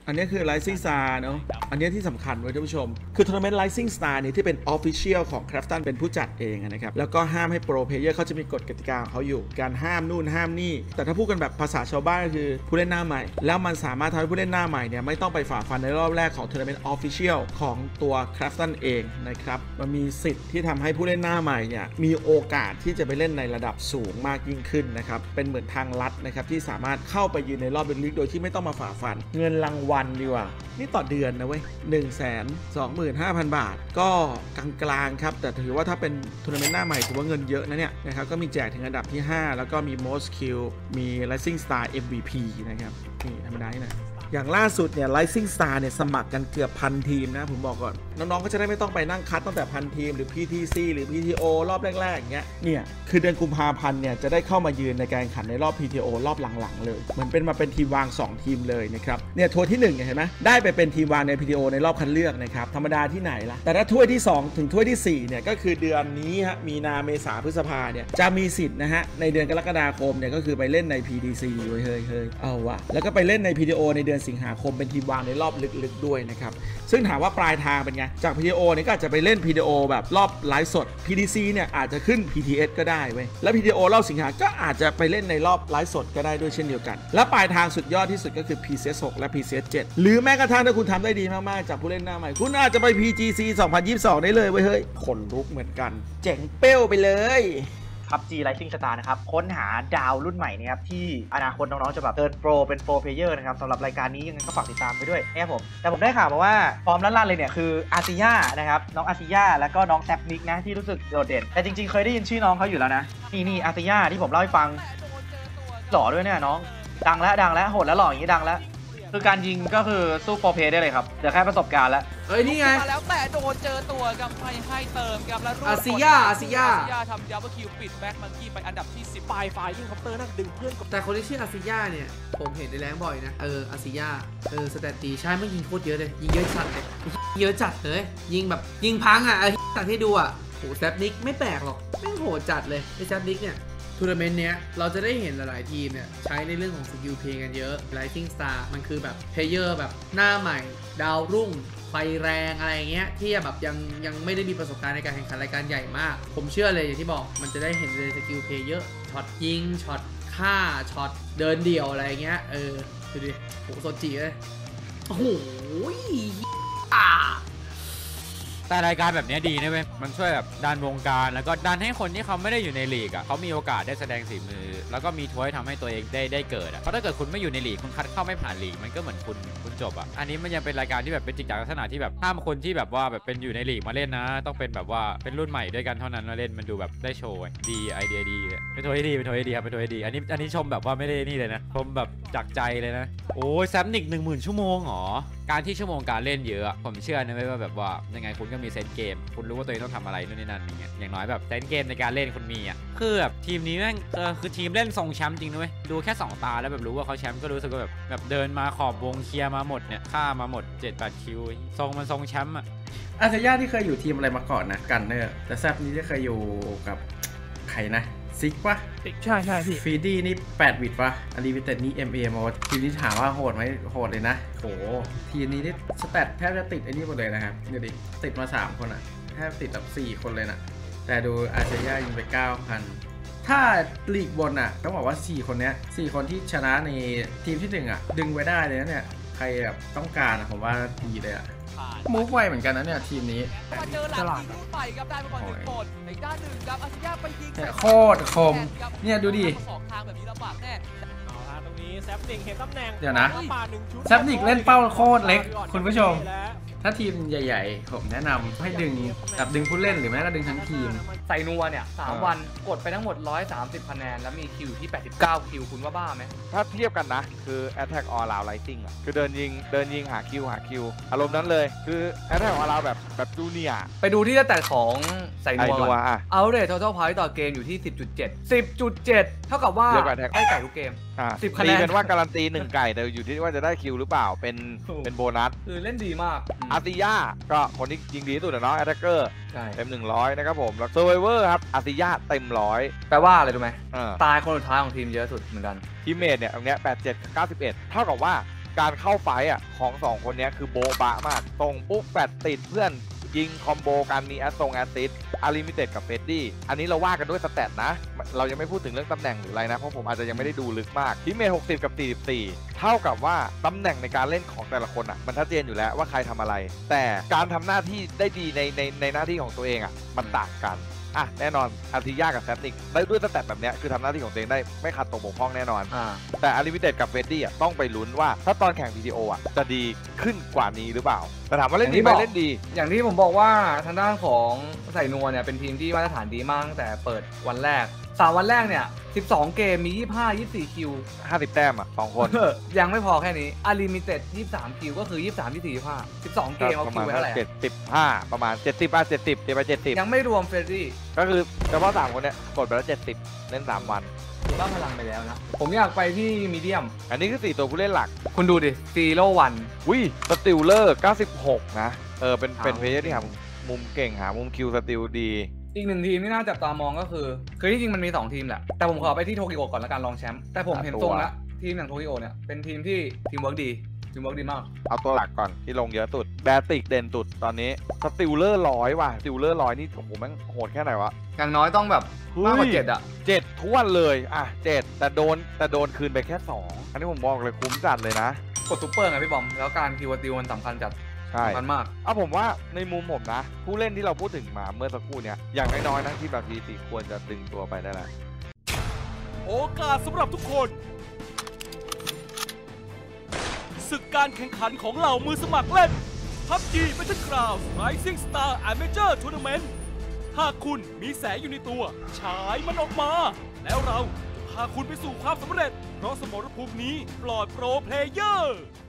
อันนี้คือ Rising Star เนาะอันนี้ที่สำคัญไว้ท่านผู้ชมคือทัวร์นาเมนต์ Rising Star เนี่ยที่เป็น Official ของ Krafton เป็นผู้จัดเองนะครับแล้วก็ห้ามให้โปรเพลเยอร์เขาจะมีกฎกติกาของเขาอยู่การห้ามนู่นห้ามนี่แต่ถ้าพูดกันแบบภาษาชาวบ้านก็คือผู้เล่นหน้าใหม่แล้วมันสามารถทำให้ผู้เล่นหน้าใหม่เนี่ยไม่ต้องไปฝ่าฟันในรอบแรกของทัวร์นาเมนต์ Official ของตัว Krafton เองนะครับมันมีสิทธิ์ที่ทำให้ผู้เล่นหน้าใหม่เนี่ยมีโอกาสที่จะไปเล่นในระดับสูงมากยิ่งขึ้นนะครับเป็นเหมือนทางลัดนะครับที่สามารถเข้าไปยืนในรอบลึกๆโดยที่ไม่ต้องมาฝ่าฟันเงินรางวัลดีกว่านี่ต่อเดือนนะเว้ย125,000 บาทก็กลางๆครับแต่ถือว่าถ้าเป็นทัวร์นาเมนต์หน้าใหม่ถือว่าเงินเยอะนะเนี่ยนะครับก็มีแจกถึงอันดับที่5แล้วก็มี Most Kill มี Rising Star MVP นะครับนี่ธรรมดานะอย่างล่าสุดเนี่ย Rising Star เนี่ยสมัครกันเกือบ1,000 ทีมนะผมบอกก่อนน้องๆก็จะได้ไม่ต้องไปนั่งคัดตั้งแต่1,000 ทีมหรือ PTC หรือ PTO รอบแรกๆอย่างเงี้ยเนี่ยคือเดือนกุมภาพันธ์เนี่ยจะได้เข้ามายืนในการแข่งขันในรอบ PTO รอบหลังๆเลยเหมือนเป็นมาเป็นทีมวาง2ทีมเลยนะครับเนี่ยทัวร์ที่1เห็นไหมได้ไปเป็นทีมวางใน PTO ในรอบคัดเลือกนะครับธรรมดาที่ไหนล่ะแต่ถ้าถ้วยที่2ถึงถ้วยที่4เนี่ยก็คือเดือนนี้ฮะมีนาเมษาพฤษภาเนี่ยจะมีสิทธิ์นะฮะในเดือนกรกฎาคมเนี่ยก็คือไปเล่นใน PTC เฮ้ยเอาวะแล้วก็ไปเล่นใน PTO ในเดือนสิงหาคมเป็นทีมวางในรอบลึกๆด้วยนะครับซึ่งถามว่าปลายทางเป็นไงจาก PTO เนี่ยก็อาจจะไปเล่น PTO แบบรอบไลฟ์สด PTC เนี่ยอาจจะขึ้น PTS ก็ได้เว้ยแล้ว PTO รอบสิงหาก็อาจจะไปเล่นในรอบไลฟ์สดก็ได้ด้วยเช่นเดียวกันและปลายทางสุดยอดที่สุดก็คือ PCS 6 และ PCS 7 หรือแม้กระทั่งถ้าคุณทำได้ดีมากๆจากผู้เล่นหน้าใหม่คุณอาจจะไป PGC 2022 ได้เลยเว้ยเฮ้ยขนลุกเหมือนกันเจ๋งเป้วไปเลย PUBG Rising Star นะครับค้นหาดาวรุ่นใหม่นะครับที่อนาคตน้องๆจะแบบเทิร์นโปรเป็นโปรเพลเยอร์นะครับสำหรับรายการนี้ยังไงก็ฝากติดตามไปด้วยนะครับผมแต่ผมได้ข่าวมาว่าฟอร์มลั่นๆเลยเนี่ยคืออาซิยานะครับน้องอาซิยาแล้วก็น้องแซปนิกนะที่รู้สึกโดดเด่นแต่จริงๆเคยได้ยินชื่อน้องเขาอยู่แล้วนะนี่อาซิยาที่ผมเล่าให้ฟังหล่อด้วยเนี่ยน้องดังแล้วโหดแล้วหล่ออย่างนี้ดังแล้วคือการยิงก็คือสู้โปรเพย์ได้เลยครับเดี๋ยวแค่ประสบการณ์แล้วนี่ไงมาแล้วแต่โดนเจอตัวกับไม่ให้เติมกับแล้วอาซิยาทำดับเบิลคิวปิดแบ็คมังกี้ไปอันดับที่10ปลายฝ่ายยิ่งคอปเตอร์นั่งดึงเพื่อนกับแต่คนที่ชื่ออาซิยาเนี่ยผมเห็นในแรงบ่อยนะอาซิยาสแตตตีใช่ไม่ยิงโคตรเยอะเลยยิงเยอะจัดเลยเยอะจัดเลยยิงแบบยิงพังอ่ะตัดให้ดูอ่ะโหแซปนิกไม่แปลกหรอกไม่โหดจัดเลยไอ้แซปนิกเนี่ยทัวร์นาเมนต์เนี้ยเราจะได้เห็นหลายๆทีมเนี่ยใช้ในเรื่องของสกิลเพลย์กันเยอะ Rising Star มันคือแบบเพลเยอร์แบบหน้าใหม่ดาวรุ่งไฟแรงอะไรเงี้ยที่แบบยังไม่ได้มีประสบการณ์ในการแข่งขันรายการใหญ่มากผมเชื่อเลยอย่างที่บอกมันจะได้เห็นเลยสกิลเพลย์เยอะช็อตยิงช็อตฆ่าช็อตเดินเดี่ยวอะไรเงี้ยดูดิโหโซจิเลยโอ้โหแต่รายการแบบนี้ดีนะเว้ยมันช่วยแบบดันวงการแล้วก็ดันให้คนที่เขาไม่ได้อยู่ในลีกอ่ะเขามีโอกาสได้แสดงฝีมือแล้วก็มีถ้วยทำให้ตัวเองได้เกิดอ่ะเพราะถ้าเกิดคุณไม่อยู่ในลีกคุณคัดเข้าไม่ผ่านลีกมันก็เหมือนคุณจบอ่ะอันนี้มันยังเป็นรายการที่แบบเป็นจริงจังลักษณะที่แบบห้ามคนที่แบบว่าแบบเป็นอยู่ในลีกมาเล่นนะต้องเป็นแบบว่าเป็นรุ่นใหม่ด้วยกันเท่านั้นมาเล่นมันดูแบบได้โชว์ดีไอเดียดีเป็นถ้วยดีครับเป็นถ้วยดีอันนี้ชมแบบว่าไม่ได้นี่เลยนะชมแบบจากใจเลยนะโอ้ยแซมนิก10,000 ชั่วโมงหรอการที่ชั่วโมงการเล่นเยอะผมเชื่อนะว่าแบบว่ายังไงคุณก็มีเซนส์เกมคุณรู้ว่าตัวเองต้องทำอะไรนู่นนี่นั่นอย่างน้อยแบบเซนส์เกมในการเล่นคุณมีอ่ะคือแบบทีมนี้แม่งคือทีมเล่นทรงแชมป์จริงนะเว้ยดูแค่2ตาแล้วแบบรู้ว่าเขาแชมป์ก็รู้สึกว่าแบบเดินมาขอบวงเคลียร์มาหมดเนี่ยฆ่ามาหมด 7-8 คิวทรงมันทรงแชมป์อ่ะอาซิยาที่เคยอยู่ทีมอะไรมาก่อนนะกันเนอร์แต่แซบนี้ที่เคยอยู่กับใครนะซิกปะใช่พี่ฟีดี้นี่8 วิดปะอารีวิเต็ดนี่ MA มาทีมนี้ถามว่าโหดไหมโหดเลยนะโหทีมนี้นี่สแตทแทบจะติดไอ้นี่หมดเลยนะครับเดี๋ยวดิติดมา3 คนอ่ะแทบติดแบบ4 คนเลยนะแต่ดูอาซิยายิงไป 9,000 ถ้าลีกบนอ่ะต้องบอกว่า4 คนเนี้ย4 คนที่ชนะในทีมที่1อ่ะดึงไว้ได้เลยนะเนี่ยใครแบบต้องการผมว่าดีเลยอ่ะมูฟไวเหมือนกันนะเนี่ยทีมนี้มาเจอหลังลูกใหม่ครับได้มาก่อน1 คนในด้านหนึ่งครับอาซิยาไปยิงโคตรคมเนี่ยดูดิ 2 ทางแบบนี้ลำบากแน่ตรงนี้แซปนิกเห็นตำแหน่งเดี๋ยวนะแซปนิกเล่นเป้าโคตรเล็กคุณผู้ชมถ้าทีมใหญ่ๆผมแนะนำให้ดึงผู้เล่นหรือไม่ก็ดึงทั้งทีมใส่นัวเนี่ย3 วันกดไปทั้งหมด130 คะแนนแล้วมีคิวที่89 คิวคุณว่าบ้าไหมถ้าเทียบกันนะคือ Attack All Round Rising อ่ะคือเดินยิงหาคิวอารมณ์นั้นเลยคือ Attack All Round แบบจูเนียร์ไปดูที่แต่ของใส่นัวเอาเรท Total Point ต่อเกมอยู่ที่ 10.7 เท่ากับว่าได้ไก่ทุกเกม10 คะแนนเป็นว่าการันตี1 ไก่แต่อยู่ที่ว่าจะได้คิวหรือเปล่าเป็นโบนัสคือเล่นดีมากอาซิยาก็คนที่ยิงดีที่สุดนะเนาะ Attacker เต็ม100นะครับผมแล้ว Survivor ครับอาซิยาเต็ม100 แปลว่าอะไรรู้ไหมตายคนสุดท้ายของทีมเยอะสุดเหมือนกันทีมเมทเนี่ยตรงเนี้ย87 กับ 91เท่ากับว่าการเข้าไฟอ่ะของ2คนนี้คือโบ๊ะบะมากตรงปุ๊บแฟดติดเพื่อนยิงคอมโบกันมีแอสซิสอาริมิเต็ดกับเฟดดี้อันนี้เราว่ากันด้วยสแตทนะเรายังไม่พูดถึงเรื่องตำแหน่งหรืออะไรนะเพราะผมอาจจะยังไม่ได้ดูลึกมากทีมเมท60กับ44เท่ากับว่าตำแหน่งในการเล่นของแต่ละคนอ่ะมันชัดเจนอยู่แล้วว่าใครทำอะไรแต่การทำหน้าที่ได้ดีในหน้าที่ของตัวเองอ่ะมันต่างกันอ่ะแน่นอนอาร์ติย่ากับแซปนิกได้ด้วยสแตทแบบนี้คือทำหน้าที่ของตัวเองได้ไม่ขาดตกบกพร่องแน่นอนแต่อาริมิเต็ดกับเฟดดี้อ่ะต้องไปลุ้นว่าถ้าตอนแข่ง PTO อ่ะจะดีขึ้นกว่านี้หรือเปล่าแต่ถามว่าเล่นดีไหมเล่นดีอย่างที่ผมบอกว่าทางด้านของใส่นัวเนี่ยเป็นทีมที่มาตรฐานดีมากตั้งแต่เปิดวันแรก3วันแรกเนี่ย12เกมมี25 24คิว 50แต้มอ่ะ2คนยังไม่พอแค่นี้อาริมิเต็ด23คิวก็คือ23 24 25 12เกมเอาคิวไว้เท่าไหร่ 75ประมาณ70เดี๋ยวไป70 ยังไม่รวมเฟรดดี้ก็คือเฉพาะ3คนเนี่ยกดไปแล้ว70เล่น3วันถือว่าพลังไปแล้วนะผมอยากไปที่มีเดียมอันนี้คือ4ตัวผู้เล่นหลักคุณดูดิซีโร่วันสติลเลอร์96นะเป็นเพลเยอร์ที่หามุมเก่งหามุมคิวสติลดีอีกหนึ่งทีมที่น่าจับตามองก็คือที่จริงมันมี2ทีมแหละแต่ผมขอไปที่โตเกียวก่อนละกันรองแชมป์แต่ผมเห็นตรงละทีมอย่างโตเกียวเนี่ยเป็นทีมที่ทีมเวิร์กดีมากเอาตัวหลักก่อนที่ลงเยอะสุดแบติกเด่นสุดตอนนี้สติลเลอร์100ว่ะสติลเลอร์100นี่ผมแม่งโหดแค่ไหนวะอย่างน้อยต้องแบบมากกว่า7อ่ะ 7ท้วนเลยอ่ะ7แต่โดนคืนไปแค่2อันนี้ผมบอกเลยคุ้มจัดเลยนะกดซุปเปอร์ไงพี่บอมแล้วการคิวติวมันสำคัญจัดมันมากผมว่าในมุมผมนะผู้เล่นที่เราพูดถึงมาเมื่อสักครู่เนี้ยอย่างน้อยๆนะที่แบบพีซีควรจะดึงตัวไปได้แล้วโอกาสสำหรับทุกคนศึกการแข่งขันของเหล่ามือสมัครเล่น PUBG Battlegrounds Rising Star Amateur Tournament หากคุณมีแสงอยู่ในตัวฉายมันออกมาแล้วเราจะพาคุณไปสู่ความสำเร็จเพราะสมรภูมินี้ปลอดโปรเพลเยอร์